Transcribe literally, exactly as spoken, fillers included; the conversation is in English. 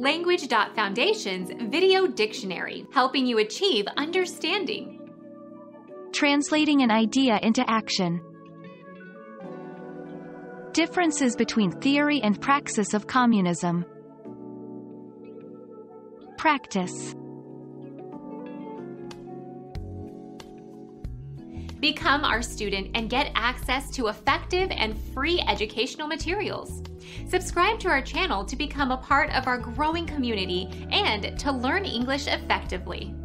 Language Foundation's Video Dictionary, helping you achieve understanding. Translating an idea into action. Differences between theory and praxis of communism. Practice. Become our student and get access to effective and free educational materials. Subscribe to our channel to become a part of our growing community and to learn English effectively.